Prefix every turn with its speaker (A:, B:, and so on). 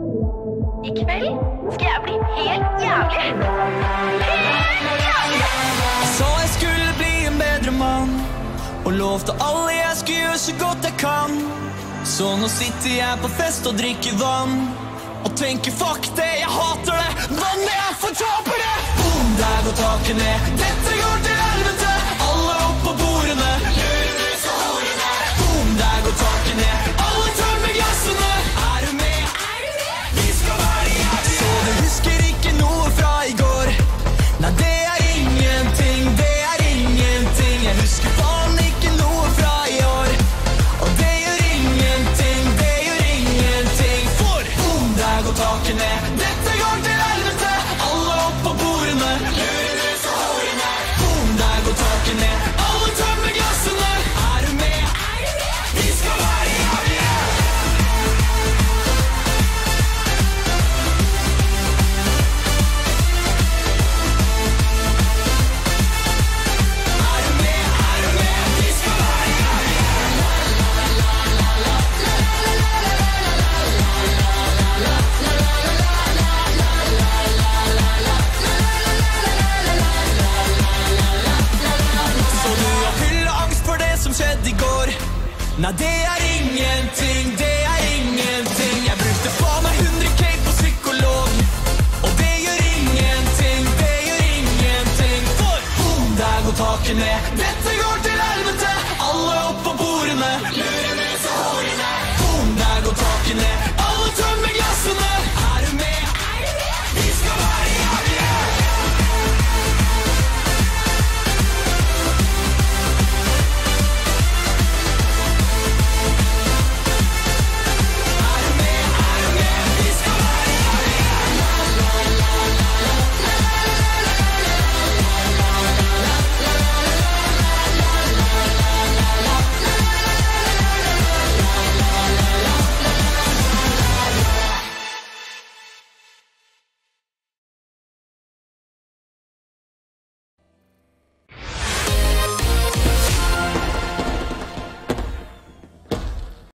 A: I kveld skal jeg bli helt jævlig. Helt jævlig!
B: Jeg sa jeg skulle bli en bedre mann, og lovte alle jeg skulle gjøre så godt jeg kan. Så nå sitter jeg på fest og drikker vann, og tenker fuck det, jeg hater det. Vannet er for tapere. Boom, der går taket ned. Dette går til helvete. Alle opp på bordene. Luremus og horene. Boom, der går taket ned. Alle tør med glassene. Er du med? Er du med? Vi skal være jævlig. Så du husker ikke noe fra i går? Nei, det er ingenting. Det er ingenting. Jeg husker faen ikke noe fra i år, og det gjør ingenting. Det gjør ingenting. For boom, der går taket ned. Dette går til helvete. Alle opp på bordene. Luremus og horene. Boom, der går taket ned. Alle tømmer glassene. Er du med? Er du med? Vi skal være jævlige. Er du med? Er du med? Vi skal være jævlige. Så du har fylleangst for det som skjedde i går? Nei, det er ingenting, det er ingenting. Jeg brukte faen meg 100K på psykolog, og det gjør ingenting, det gjør ingenting. For boom, der går taket ned.